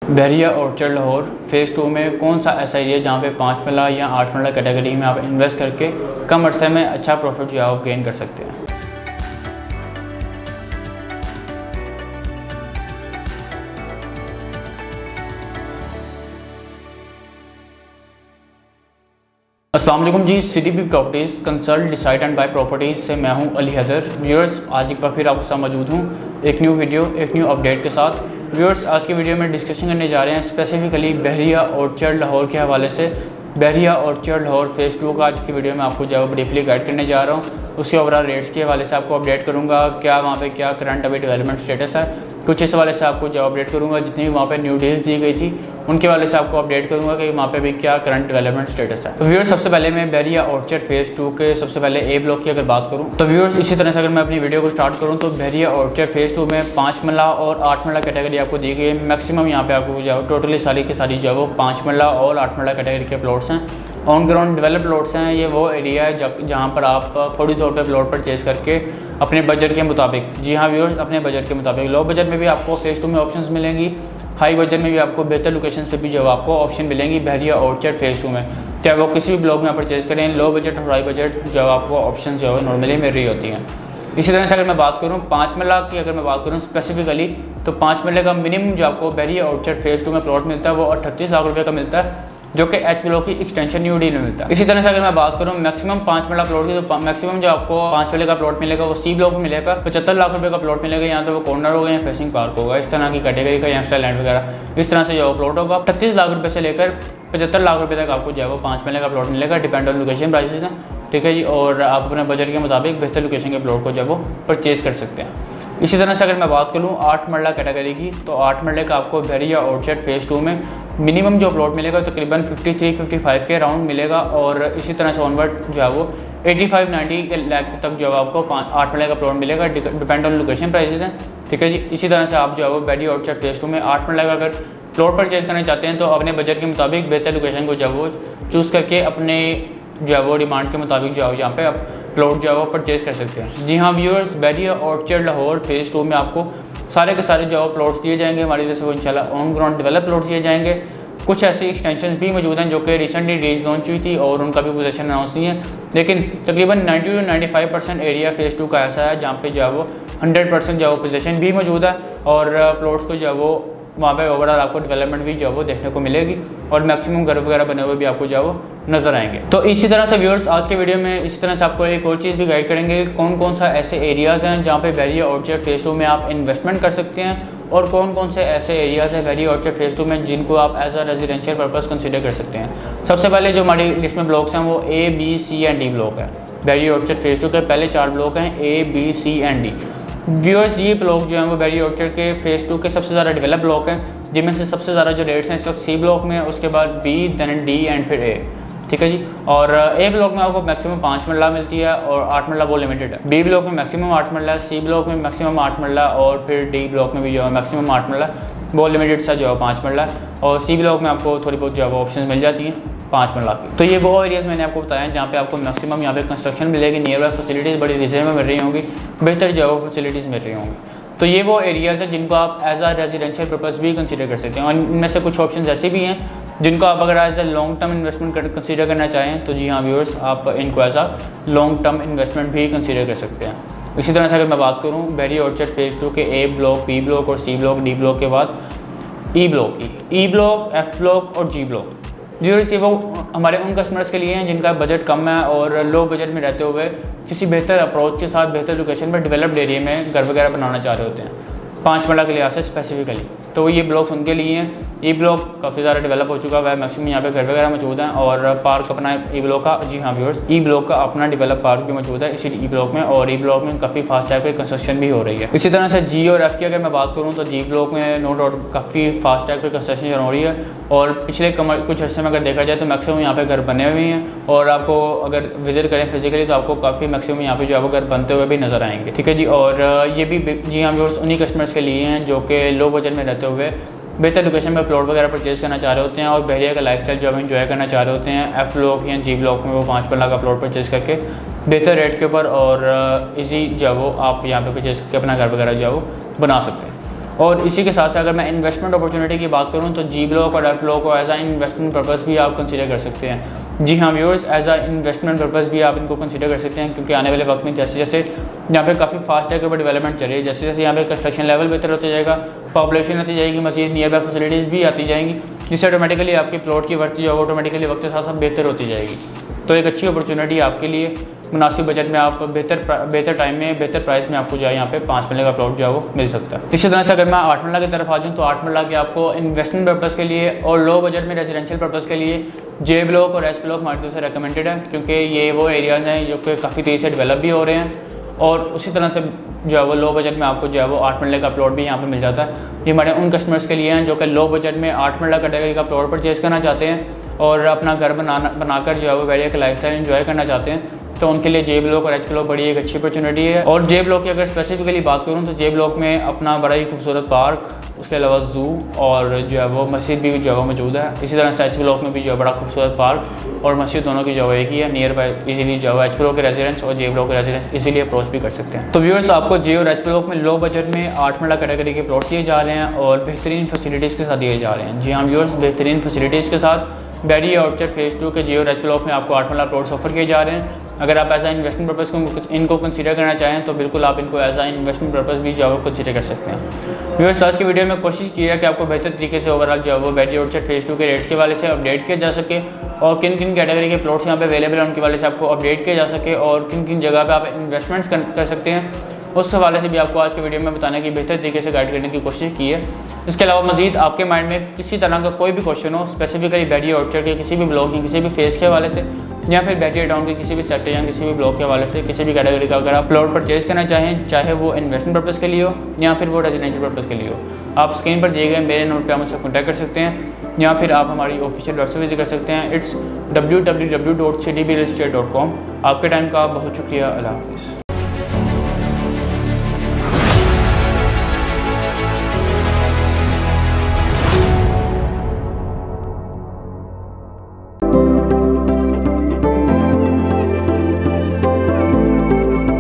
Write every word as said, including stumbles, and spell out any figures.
बहरिया orchard Lahore phase two में कौन सा ऐसा एरिया जहाँ पे पाँच मरला या आठ मरला कैटेगरी में आप इन्वेस्ट करके कम अरसे में अच्छा प्रॉफिट जो है आप गेन कर सकते हैं। अस्सलाम वालेकुम जी, CDP properties consult decide and buy properties से मैं हूं अली हैदर। व्यूअर्स, आज एक बार फिर आपके साथ मौजूद हूं एक न्यू वीडियो एक न्यू अपडेट के साथ। व्यूअर्स, आज की वीडियो में डिस्कशन करने जा रहे हैं स्पेसिफिकली बहरिया ऑर्चर्ड लाहौर के हवाले से। Bahria orchard Lahore phase two का आज की वीडियो में आपको जो है ब्रीफली गाइड करने जा रहा हूँ। उसके ओवरऑल रेट्स के हवाले से आपको अपडेट करूँगा, क्या वहाँ पे क्या करंट अभी डेवलपमेंट स्टेटस है, कुछ इस हवाले से आपको जो अपडेट करूँगा। जितनी भी वहाँ पे न्यू डील्स दी गई थी उनके हवाले से आपको अपडेट करूँगा कि वहाँ पे भी क्या करंट डेवलपमेंट स्टेटस है। तो व्यूअर्स, सबसे पहले मैं बहरिया ऑर्चर्ड फेज़ टू के सबसे पहले ए ब्लॉक की अगर बात करूँ तो व्यूअर्स, इसी तरह से अगर मैं अपनी वीडियो को स्टार्ट करूँ तो बहरिया ऑर्चर्ड फेज़ टू में पाँच मरला और आठ मरला कैटेगरी आपको दी गई है। मैक्सिमम यहाँ पे आपको जो है टोटली सारी की सारी जो है वो पाँच मरला और आठ मरला कैटेगरी के प्लॉट्स हैं। ऑन ग्राउंड डेवलप प्लॉट्स हैं। ये वो एरिया है जहाँ पर आप फौरी तौर पे प्लॉट परचेज करके अपने बजट के मुताबिक, जी हाँ व्यूअर्स, अपने बजट के मुताबिक, लो बजट में भी आपको फेज़ टू में ऑप्शंस मिलेंगी, हाई बजट में भी आपको बेहतर लोकेशन पे भी जो आपको ऑप्शन मिलेंगी बहरिया ऑर्चर्ड फेज़ टू में। चाहे वो किसी भी ब्लॉक में आप परचेज करें, लो बजट और हाई बजट जो आपको ऑप्शन जो है नॉर्मली मिल रही होती हैं। इसी तरह से अगर मैं बात करूँ पाँच मरला की, अगर मैं बात करूँ स्पेसिफिकली, तो पाँच मरले का मिनिमम जो आपको बहरिया ऑर्चर्ड फेज़ टू में प्लॉट मिलता है वो अट्ठतीस लाख रुपये का मिलता है, जो कि एच ब्लॉक की एक्सटेंशन न्यू डील में मिलता है। इसी तरह से अगर मैं बात करूँ मैक्सिमम पाँच मरला प्लॉट की, तो मैक्सिमम जो आपको पाँच मरले का प्लॉट मिलेगा वो सी ब्लॉक में मिलेगा। पचहत्तर लाख रुपए का प्लॉट मिलेगा, यहाँ तो वो कॉर्नर होगा या फेसिंग पार्क होगा, इस तरह की कैटेगरी का यंगस्टर लैंड वगैरह इस तरह से जो प्लॉट होगा। अट्ठतीस लाख रुपये से लेकर पचहत्तर लाख रुपये तक आपको जो है वो पाँच मरले का प्लॉट मिलेगा, डिपेंड ऑन लोकेशन प्राइसेस हैं, ठीक है जी। और आप अपने बजट के मुताबिक बेहतर लोकेशन के प्लॉट को जो है वो परचेज कर सकते हैं। इसी तरह से अगर मैं बात करूँ आठ मरला कैटेगरी की, तो आठ मरले का आपको बहरिया ऑर्चर्ड फेज़ टू में मिनिमम जो प्लॉट मिलेगा तकरीबन तिरेपन पचपन के राउंड मिलेगा, और इसी तरह से ऑनवर्ड जो है वो पचासी नब्बे के लाख तक जो है आपको आठ मरले का प्लॉट मिलेगा, डिपेंड ऑन लोकेशन प्राइसेस हैं, ठीक है जी। इसी तरह से आप जो है वो बहरिया ऑर्चर्ड फेज़ टू में आठ मरले का अगर प्लॉट परचेज करना चाहते हैं तो अपने बजट के मुताबिक बेहतर लोकेशन को जो है वो चूज़ करके अपने जो है वो डिमांड के मुताबिक जो है यहाँ पे आप प्लॉट जो है वो परचेज कर सकते हैं। जी हाँ viewers, Bahria orchard Lahore phase two में आपको सारे के सारे जो प्लॉट्स दिए जाएंगे हमारी तरफ से, वो इंशाल्लाह ऑन ग्राउंड डेवलप प्लॉट्स दिए जाएंगे। कुछ ऐसी एक्सटेंशन भी मौजूद हैं जो कि रिसेंटली डील्स लॉन्च हुई थी और उनका भी पोजीशन अनाउंस नहीं है, लेकिन तकरीबन नब्बे टू पचानवे परसेंट एरिया फेज़ टू का ऐसा है जहाँ पे जो है वो हंड्रेड परसेंट जो है वो पोजीशन भी मौजूद है, और प्लॉट्स को जो है वो वहाँ पे ओवरऑल आपको डेवलपमेंट भी जो है वो देखने को मिलेगी, और मैक्सिमम घर वगैरह बने हुए भी आपको जो है वो नज़र आएंगे। तो इसी तरह से व्यूअर्स, आज के वीडियो में इसी तरह से आपको एक और चीज़ भी गाइड करेंगे, कौन कौन सा ऐसे एरियाज़ हैं जहाँ पे बहरिया ऑर्चर्ड फेज़ टू में आप इन्वेस्टमेंट कर सकते हैं, और कौन कौन से ऐसे एरियाज़ हैं बहरिया ऑर्चर्ड फेज़ टू में जिनको आप as a residential purpose consider कर सकते हैं। सबसे पहले जो हमारी लिस्ट में ब्लॉक्स हैं वो A B C and D block है। बहरिया ऑर्चर्ड फेज़ टू के पहले चार ब्लॉक हैं A B C and D. Viewers, ये ब्लॉक जो है वो बहरिया ऑर्चर्ड के फेज़ टू के सबसे ज़्यादा डेवलप ब्लॉक हैं, जिनमें से सबसे ज़्यादा जो रेट्स हैं इस वक्त सी ब्लॉक में, उसके बाद बी, देन डी एंड फिर ए, ठीक है जी। और ए ब्लॉक में आपको मैक्सिमम पाँच मरला मिलती है और आठ मरला वो लिमिटेड है। बी ब्लॉक में मैक्सिमम आठ मरला, सी ब्लॉक में मैक्सिमम आठ मरला, और फिर डी ब्लॉक में भी जो है मैक्सिमम आठ मरला, वो लिमिटेड सा जो है पाँच मरला, और सी ब्लॉक में आपको थोड़ी बहुत जो है वो ऑप्शन मिल जाती हैं पाँच मरला की। तो ये वो एरियाज़ मैंने आपको बताया जहाँ पे आपको मैक्सिमम यहाँ पे कंस्ट्रक्शन मिलेगी, नियर बाय फैसिलिटीज़ बड़ी रिजनेबल मिल रही होंगी, बेहतर जो है वो फैसिलिटीज़ मिल रही होंगी। तो ये वो एरियाज़ हैं जिनको आप एज आ रेजिडेंशियल पर्पस भी कंसीडर कर सकते हैं, और इनमें से कुछ ऑप्शन ऐसे भी हैं जिनको आप अगर as a long term investment consider करना चाहें तो जी हाँ व्यूअर्स, आप इनको as a long term investment भी कंसीडर कर सकते हैं। इसी तरह से अगर मैं बात करूँ बहरिया ऑर्चर्ड फेज़ टू के ए ब्लॉक, बी ब्लॉक और सी ब्लॉक, डी ब्लॉक के बाद ई ब्लॉक की, ई ब्लॉक, एफ ब्लॉक और जी ब्लॉक। व्यूअर्स, ये वो हमारे उन कस्टमर्स के लिए हैं जिनका बजट कम है और लो बजट में रहते हुए किसी बेहतर अप्रोच के साथ बेहतर लोकेशन पर डेवलप्ड एरिया में घर वगैरह बनाना चाह रहे होते हैं, पाँच मरला के लिहाज से स्पेसिफिकली। तो ये ब्लॉक्स उनके लिए हैं। ई ब्लॉक काफ़ी ज़्यादा डेवलप हो चुका है, मैक्सिमम यहाँ पे घर वगैरह मौजूद हैं, और पार्क अपना ई ब्लॉक का, जी हाँ व्यूअर्स, ई ब्लॉक का अपना डेवलप पार्क भी मौजूद है इसी ई ब्लॉक में, और ई ब्लॉक में काफ़ी फास्ट टाइप की कंस्ट्रक्शन भी हो रही है। इसी तरह से जी और एफ की अगर मैं बात करूँ तो जी ब्लॉक में नो डाउट काफ़ी फास्ट टाइप की कंस्ट्रक्शन हो रही है, और पिछले कुछ अर्से में अगर देखा जाए तो मैक्सिमम यहाँ पे घर बने हुए हैं, और आपको अगर विजिट करें फिजिकली तो आपको काफ़ी मैक्सिमम यहाँ पे जो है वो घर बनते हुए भी नजर आएंगे, ठीक है जी। और ये भी जी हाँ व्यूअर्स उन्हीं कस्टमर्स के लिए हैं जो कि लो बजट में रहते हुए बेहतर लोकेशन में प्लॉट वगैरह परचेज करना चाह रहे होते हैं, और बहरिया का लाइफस्टाइल जो हम एंजॉय करना चाह रहे होते हैं। एफ ब्लॉक या जी ब्लॉक में वो पाँच मरला का प्लॉट परचेज करके बेहतर रेट के ऊपर और इजी जो है वो आप यहाँ पे परचेज करके अपना घर वगैरह जो है वो बना सकते हैं। और इसी के साथ साथ अगर मैं इन्वेस्टमेंट अपॉर्चुनिटी की बात करूं तो जी ब्लॉक और एफ ब्लॉक को एज आ इन्वेस्टमेंट पर्पस भी आप कंसीडर कर सकते हैं। जी हाँ viewers, as a investment purpose भी आप इनको कंसीडर कर सकते हैं, क्योंकि आने वाले वक्त में जैसे जैसे यहाँ पे काफ़ी फास्ट है के ऊपर डेवलपमेंट चल रही है, जैसे जैसे यहाँ पे कंस्ट्रक्शन लेवल बेहतर होता जाएगा, पॉपुलेशन आती जाएगी, मज़ीद नियर बाय फैसिलिटीज़ भी आती जाएंगी, जिससे ऑटोमेटिकली आपकी प्लॉट की वर्थ जो है ऑटोमेटिकली वक्त के साथ साथ बेहतर होती जाएगी। तो एक अच्छी अपॉर्चुनिटी आपके लिए, मुनासिब बजट में आप बेहतर बेहतर टाइम में बेहतर प्राइस में आपको जो है यहाँ पे पाँच मरले का प्लॉट जो है वो मिल सकता है। इसी तरह से अगर मैं आठ मरला की तरफ आ जाऊँ तो आठ मरला के आपको इन्वेस्टमेंट पर्पज़ के लिए और लो बजट में रेजिडेंशियल पर्पज़ के लिए जे ब्लॉक और एच ब्लॉक हमारी तरफ से रिकमेंडेड है, क्योंकि ये वो एरियाज़ हैं जो कि काफ़ी तेज़ी से डेवलप भी हो रहे हैं और उसी तरह से जो है वो लो बजट में आपको जो है वो आठ मरले का प्लॉट भी यहाँ पे मिल जाता है। ये हमारे उन कस्टमर्स के लिए हैं जो कि लो बजट में आठ मरला कैटेगरी का प्लॉट परचेज़ करना चाहते हैं और अपना घर बनाना बनाकर जो है वो वेरिया का लाइफ स्टाइल इन्जॉय करना चाहते हैं, तो उनके लिए जे ब्लॉक और एच ब्लॉक बड़ी एक अच्छी अपॉर्चुनिटी है। और जे ब्लॉक की अगर स्पेसिफिकली बात करूँ तो जे ब्लॉक में अपना बड़ा ही खूबसूरत पार्क, उसके अलावा जू और जो है वो मस्जिद भी जो है वो मौजूद है। इसी तरह से एच ब्लॉक में भी जो है बड़ा खूबसूरत पार्क और मस्जिद दोनों की जो है एक ही है, नियर बाय इजीली जो है एच ब्लॉक के रेजिडेंट्स और जे ब्लॉक के रेजिडेंट्स इसीलिए अप्रोच भी कर सकते हैं। तो व्यूअर्स, आपको जे और एच ब्लॉक में लो बजट में आठ मरला कैटेगरी के प्लॉट दिए जा रहे हैं और बेहतरीन फैसिलिटीज़ के साथ दिए जा रहे हैं। जी हाँ व्यूअर्स, बेहतरीन फैसिलिटीज़ के साथ बैरी ऑर्चर्ड फेज़ टू के जे और एच ब्लॉक में आपको आठ मरला प्लॉट्स ऑफर किए जा रहे हैं। अगर आप एज आ इन्वेस्टमेंट पर्पज़ को इनको कंसीडर करना चाहें तो बिल्कुल आप इनको एज आ इन्वेस्टमेंट पर्पज़ भी जो है कंसीडर कर सकते हैं। व्यूअर्स, आज की वीडियो में कोशिश की है कि आपको बेहतर तरीके से ओवरऑल जो है वो बैरी ऑर्चर्ड फेज़ टू के रेट्स के वाले से अपडेट किया जा सके और किन किन कैटेगरी के प्लॉट्स यहाँ पे अवेलेबल हैं उनके वाले से आपको अपडेट किया जा सके और किन किन जगह पर आप इन्वेस्टमेंट्स कर सकते हैं, उस हवाले से भी आपको आज के वीडियो में बताने की बेहतर तरीके से गाइड करने की कोशिश की है। इसके अलावा मजीद आपके माइंड में किसी तरह का कोई भी क्वेश्चन हो स्पेसिफिकली बैरियर ऑर्चर्ड के किसी भी ब्लॉक या किसी भी फेज़ के हवाले से या फिर बैरियर टाउन के किसी भी सेक्टर या किसी भी ब्लॉक के हवाले से किसी भी कैटेगरी का अगर आप प्लॉट परचेज़ करना चाहें, चाहे वो इन्वेस्टमेंट पर्पज़ के लिए हो या फिर वो रेजिडेंशियल पर्पज़ के लिए हो, आप स्क्रीन पर दिए गए मेरे नंबर पर आप मुझसे कॉन्टैक्ट कर सकते हैं या फिर आप हमारी ऑफिशियल वेबसाइट विजिट कर सकते हैं। It's W W W dot C D B real estate dot com. आपके टाइम का बहुत शुक्रिया। अल्लाह हाफिज़।